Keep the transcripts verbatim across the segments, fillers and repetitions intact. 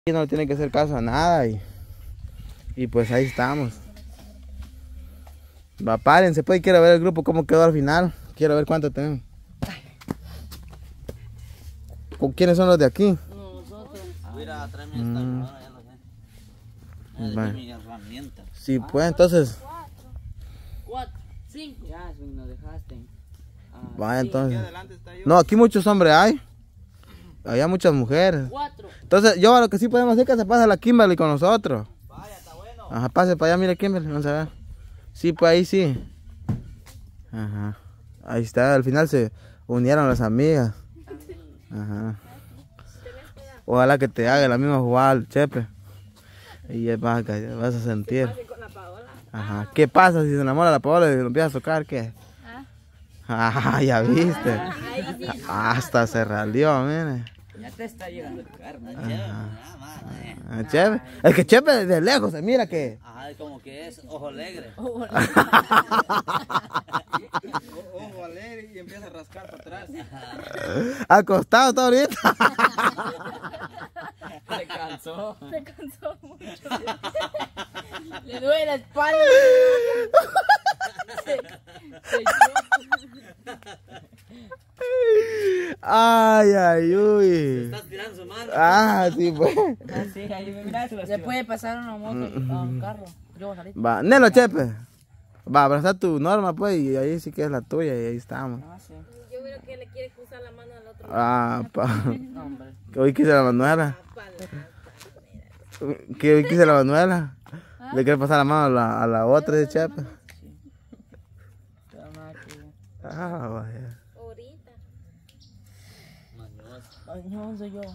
Y no le tiene que hacer caso a nada y, y pues ahí estamos. Va, párense, pues, quiero ver el grupo cómo quedó al final. Quiero ver cuánto tenemos. ¿Con quiénes son los de aquí? Nosotros. Mira, tráeme esta ahora, ya lo sé. Es mi herramienta. Sí, pues, entonces. Cuatro, cinco. Ya, si nos dejaste. Ah, Vaya, sí. entonces. Aquí adelante está yo. No, aquí muchos hombres hay. Había muchas mujeres. Cuatro. Entonces, yo lo que sí podemos hacer es que se pase la Kimberly con nosotros. Vaya, está bueno. Ajá, pase para allá, mire Kimberly, vamos a ver. Sí, pues ahí sí. Ajá. Ahí está, al final se unieron las amigas. Ajá. Ojalá que te haga la misma jugada al Chepe. Y ya vas a, vas a sentir. Ajá. ¿Qué pasa si se enamora la Paola y lo empieza a tocar? ¿Qué? Ah, ya viste. Hasta se ralió, mire. Ya te está llegando el carne. Ah, Chepe. Es que Chepe de lejos se mira que. Ajá, como que es ojo alegre. Ojo alegre y empieza a rascar para atrás. Acostado está ahorita. Se cansó. Se cansó mucho. Le duele la espalda. Se, se Ay, ay, uy. Estás tirando su mano. Ah, sí, pues. Ah, sí, ahí me miras. Le puede pasar una moto a un carro. Yo voy a salir. Va, Nelo, Chepe. Va, abrazar tu norma, pues, y ahí sí que es la tuya, y ahí estamos. Ah, sí. Yo creo que le quiere cruzar la mano al otro. Ah, pa. No, hombre. Que hoy quise la Manuela. Que hoy quise la Manuela. Le quiere pasar la mano a la, a la otra de Chepe. Pero nada que... Ah, vaya. Ahorita. Ay, no, soy yo.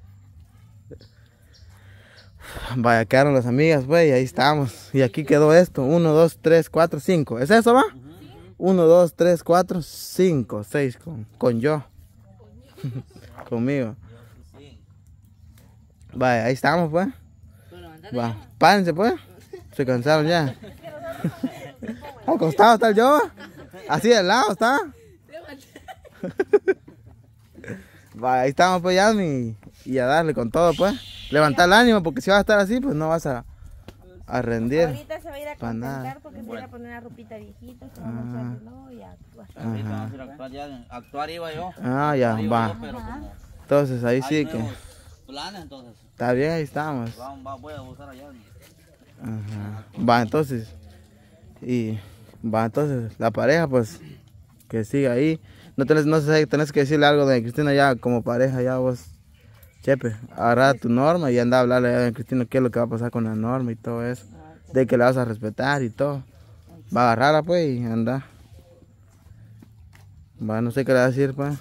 Vaya, quedaron las amigas, pues, y ahí estamos. Y aquí quedó esto. Uno, dos, tres, cuatro, cinco. ¿Es eso, va? Uno, dos, tres, cuatro, cinco, seis con, con yo. Conmigo. Vaya, ahí estamos, pues. Va, párense, pues. Se cansaron ya. Acostado está el yo. Así de lado está. Vaya, ahí estamos, pues, Yasmin. Y a darle con todo, pues. Levantar el ánimo, porque si vas a estar así, pues no vas a, a rendir. Ahorita se va a ir a Pa' nada. contentar porque se va a ir a poner una ropita viejita. Se va a mochar el reloj y a actuar. Ahorita vamos a ir a actuar ya. Actuar iba yo. Ah, ya, Actuar iba va. yo, pero como Entonces, ahí hay sí que. nuevos planes, entonces. Está bien, ahí estamos. Vamos, va, voy a buscar allá. Ajá. Va, entonces. Y va, entonces, la pareja, pues, que siga ahí. No tenés, no sé, tenés que decirle algo de Cristina ya como pareja, ya vos, Chepe. Agarra tu norma y anda a hablarle a Cristina qué es lo que va a pasar con la norma y todo eso. De que la vas a respetar y todo. Va a agarrarla, pues, y anda. Va, no sé qué le va a decir, pues.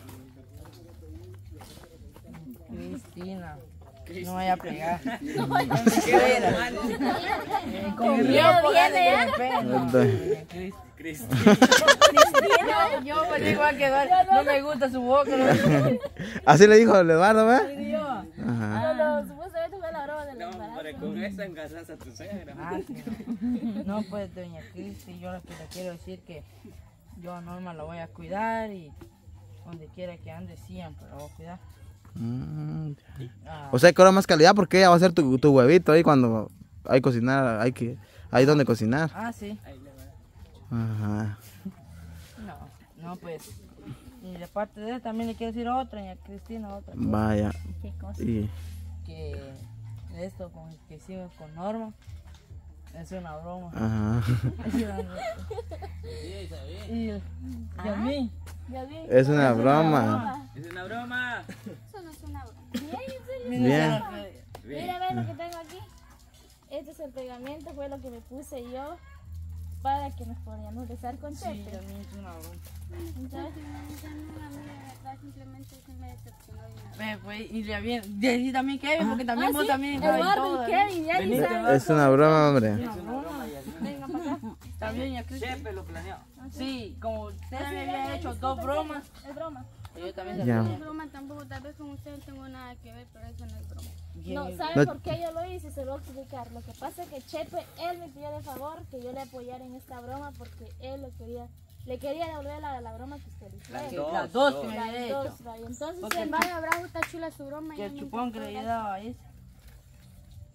Cristina. No vaya a pegar. No vaya a pegar. Con el miedo viene, ¿eh? Cristina. Yo, yo me digo a quedar. No me gusta su boca. No. Así le dijo Eduardo, ¿ves? Ajá. No, no, supuestamente fue la broma del embarazo. Con esa engasas a tu suegra. Ah, sí. No, pues, doña Cristi, yo lo que le quiero decir que yo a Norma la voy a cuidar y donde quiera que ande siempre la voy a cuidar. Mm. Ah, O sea que ahora más calidad porque ella va a hacer tu, tu huevito ahí cuando hay que cocinar, hay que, hay donde cocinar. ah, sí. Ajá. No, no, pues. Y de parte de él también le quiero decir otra, doña Cristina, otra. cosa, Vaya. ¿Qué cosa? Y Que esto con que sigo con Norma es una broma. ajá. Es una broma. Y, y a mí. Ya vi. Es una broma. Es una broma. Eso no es una broma. Bien, en serio. Bien. Mira, ve lo que tengo aquí. Este es el pegamento, fue lo que me puse yo para que nos podíamos besar con Sí, Chepe. también es una broma. Entonces, simplemente sí me decepcionó de una vez. Ve, pues, y le bien, decir también Kevin, porque también ah, vos sí, también. Eduardo y Kevin, ya ni saben. Es una broma, hombre. Una broma. Venga para acá. También, doña Cristi. Chepe lo planeó. Sí, como usted Así me es, había es hecho broma, dos bromas, Es broma. yo también se Ya. lo No hacía. es broma tampoco, tal vez con usted no tengo nada que ver, pero eso no es broma. No, Bien. ¿saben No- por qué yo lo hice? Se lo voy a explicar. Lo que pasa es que Chepe, él me pidió de favor que yo le apoyara en esta broma porque él lo quería, le quería devolver la, la broma que usted le hizo. Que Dos, las dos que dos. me Las había hecho. dos, vaya. Entonces, Porque él el va- Vaya, bravo, está chula su broma. Que ya el me chupón que encantó, le había gracias. dado ahí.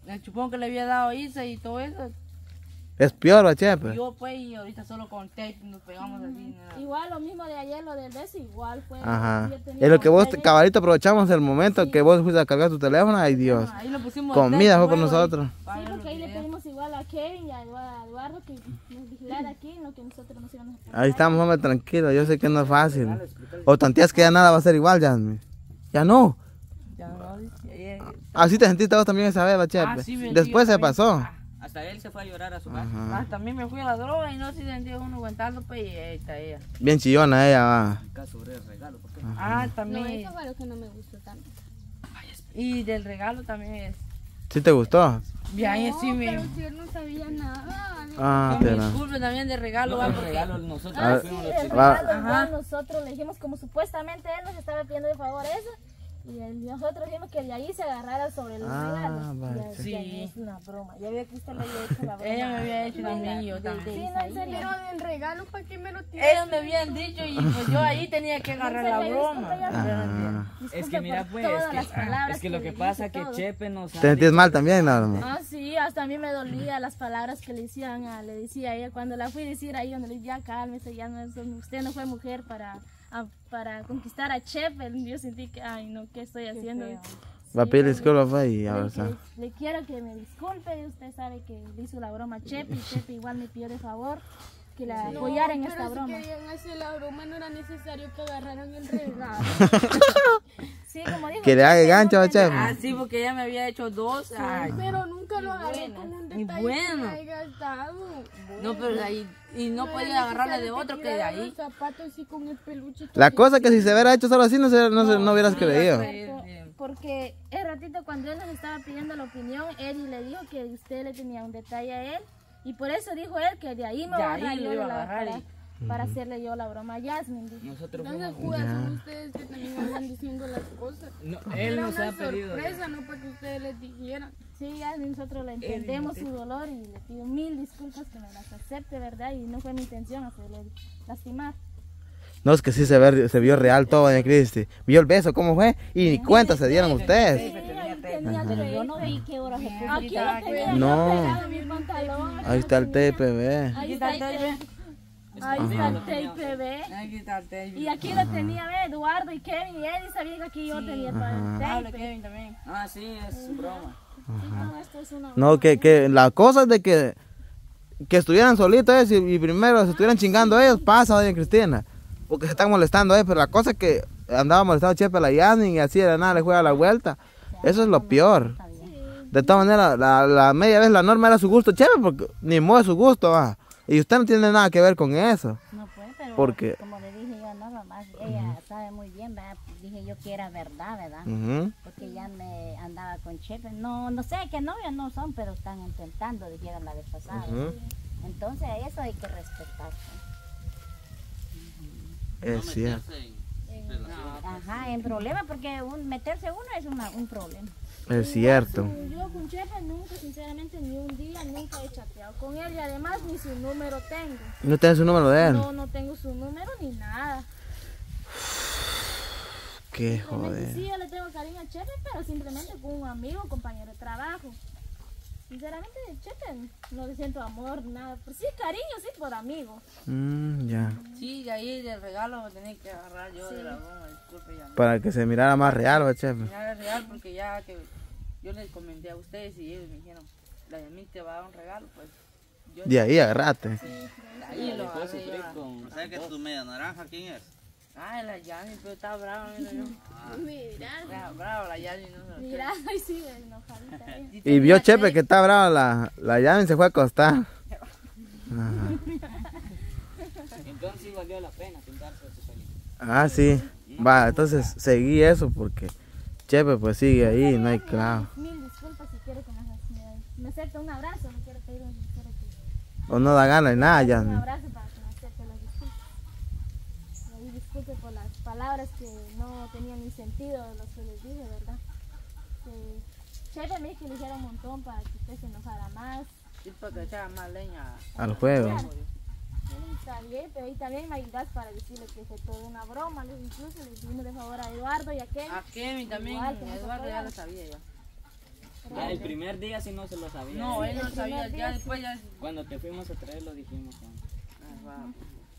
el chupón que le había dado a Isa y todo eso. Es peor, va, Chepe. Yo pues y ahorita solo con tape nos pegamos así. Nada. Igual lo mismo de ayer, lo del beso, igual fue. Ajá. yo tenía Es lo que vos, ayer- cabalito, aprovechamos el momento que vos fuiste a cargar tu teléfono. Ay, Dios. Ahí lo pusimos Comida tape fue por nuevo nosotros. y- Sí, Vaya porque ahí le los videos. pedimos igual a Kevin y a Eduardo, a Eduardo que nos vigilara aquí en lo que nosotros nos íbamos a poner. Ahí estamos, hombre, tranquilo. Yo sé que no es fácil. O tanteas que ya nada va a ser igual, Jasmine. Ya no. Ya no, dice, ayer- Así te sentiste vos también esa vez, va, Chepe. Ah, sí, me- Después sí, se yo pasó. también. Hasta él se fue a llorar a su casa. Ajá. Ah, también me fui a la droga y no se sentía uno aguantando, pues y ahí está ella. Bien chillona ella, va. Acá sobre el regalo, ¿por qué? Ah, No, también. eso fue lo que no me gustó tanto. Y del regalo también es. ¿Sí te gustó? Y ahí No, sí me. pero si él no sabía nada. Ah, que me pero. disculpe también del regalo, No, va, el porque- regalo nosotros Ah, sí, fuimos los el chicos. Va. regalo, igual Ajá. nosotros le dijimos como supuestamente él nos estaba pidiendo de favor eso. Y el- nosotros dijimos que de ahí se agarrara sobre los Ah, regalos. vale. Ya, Sí. ya es una broma. Ya veo que usted le había hecho la broma. Ella me había hecho de también la- y yo de- también. de Sí, no, en Isaías. serio, del regalo, ¿para qué me lo tiras? Ellos me habían dicho y pues yo ahí tenía que agarrar la broma. Ah. Es Disculpe que mira por pues, todas es las que, palabras es que lo le que dije, pasa que todo. Chepe nos ¿Te sentís mal también, Norma? Ah, sí, hasta a mí me dolía las palabras que le decían, a- le decía a ella cuando la fui a decir ahí donde le dije, ya cálmese, ya no es, usted no fue mujer para, a- para conquistar a Chef. Yo sentí que, ay no, ¿qué estoy haciendo? Va a pedir disculpas fue, y Le, ahora dije, está. le quiero que me disculpe, y usted sabe que le hizo la broma a Chef y Chef igual me pidió de favor que la No, apoyara en pero esta si broma. querían hacer la broma, no era necesario que agarraran el regalo. Sí, como dijo, Que le haga Chef, gancho, no va, Chef. Ah, sí, porque ella me había hecho dos. Ay, Pero nunca lo agarré buena, con un ni detalle bueno. que me haya gastado. no, pero de ahí. Y no era podía agarrarle de necesario otro que de tirara ahí. Los zapatos y con el peluche. La cosa que si se hubiera hecho solo así, no, se, no, se- no hubieras creído. Cierto, porque el ratito cuando él nos estaba pidiendo la opinión, Eddie le dijo que usted le tenía un detalle a él y por eso dijo él que de ahí me De voy a ahí agarrar lo yo iba a de la- agarrar para, y- para hacerle yo la broma a Jasmine. dijo. Nosotros No se fuimos. juegan, son ustedes que también andan diciendo las cosas. No, él Era nos una ha pedido. sorpresa, no para que ustedes les dijeran. Sí, Jasmine, nosotros le entendemos su dolor y le pido mil disculpas que me las acepte, ¿verdad? Y no fue mi intención hacerle lastimar. No, es que sí se, ve, se vio real todo, doña Cristi. Vio el beso, ¿cómo fue? Y ni cuenta se dieron ustedes. Sí, ahí tenía Pero tape. yo no vi qué hora se puso. Aquí lo tenía No. yo pegado en mi pantalón. Ahí está el tape, ve. Ahí Aquí está está el el tape. Ahí está el tape, ve. Hay que quitarte. Y aquí lo tenía, ve, Eduardo y Kevin y Eddie sabían que aquí yo tenía para el Habla tape. Kevin también. Ah, sí, es broma. Sí, no, esto es una No, que, que la cosa es de que, que estuvieran solitos ellos y, y primero se estuvieran chingando ellos, pasa, doña Cristina. Porque se están molestando ellos, pero la cosa es que andaba molestando Chepe a la Yasmin y así de nada le juega la vuelta. Eso es lo peor. De todas maneras, la, la media vez la norma era su gusto, Chepe, porque ni modo es su gusto, va. Y usted no tiene nada que ver con eso. No pues, pero Porque- como le dije yo, no, mamá, ella sabe muy bien, ¿verdad? Dije yo que era verdad, ¿verdad? Ujú. Porque ya me andaba con Chepe. No, no sé qué novios no son, pero están intentando, dijeron la vez pasada. Ujú. Entonces eso hay que respetar. Es cierto. Meterse en relaciones. Ajá, en problema, porque un, meterse uno es una, un problema. Es cierto. Yo con Chepe nunca, sinceramente, ni un día, nunca he chateado con él y además ni su número tengo. ¿No tienes su número de él? No, no tengo su número ni nada. Qué Simplemente joder. sí, yo le tengo cariño a Chepe, pero simplemente con un amigo, compañero de trabajo. Sinceramente, Chepe, no le siento amor, nada. Pues sí, cariño, sí, por amigo. Mm, ya. Sí, de ahí del regalo me tenía que agarrar yo de la broma, disculpe ya. Para que se mirara más real, va, Chepe. Ya era real porque ya que yo les comenté a ustedes y ellos me dijeron, la Yasmin te va a dar un regalo, pues yo De ahí agarrate. de ahí lo Después agarré sufrí yo. con... ¿Sabes que tu media naranja quién es? Ah, la Yasmin, pero está brava, mira yo. Mira, Está brava la Yasmin, no se lo Mira, ay sí, enojadita ella. Y vio Chepe que está brava la, la llave y se fue a acostar. Ajá. Entonces sí valió la pena pintarse su solito. Ah, sí. Va, entonces seguí eso porque Chepe pues sigue ahí, no hay clavo. Mil disculpas si quiere que me, me, me acepte un abrazo, me quiere pedir un quiero que- O no da ganas de nada, un ya. abrazo para que me acepte las disculpas. Y ahí disculpe por las palabras que no tenían ni sentido lo que les dije, ¿verdad? Que Chepe me dijo que le dijera un montón para que usted se enojara más. Sí, para que echara más leña. Al juego. Sí, está bien, pero ahí también me ayudas para decirle que fue toda una broma. Le- Incluso le dimos de favor a Eduardo y a Kevin. A Kevin también, Igual que nos Eduardo ya apoyaron. lo sabía yo. Ah, el primer día sí no se lo sabía. No, ¿eh? él no El sabía, primer ya día después ya... Cuando te fuimos a traer lo dijimos. ¿no? Ah, va.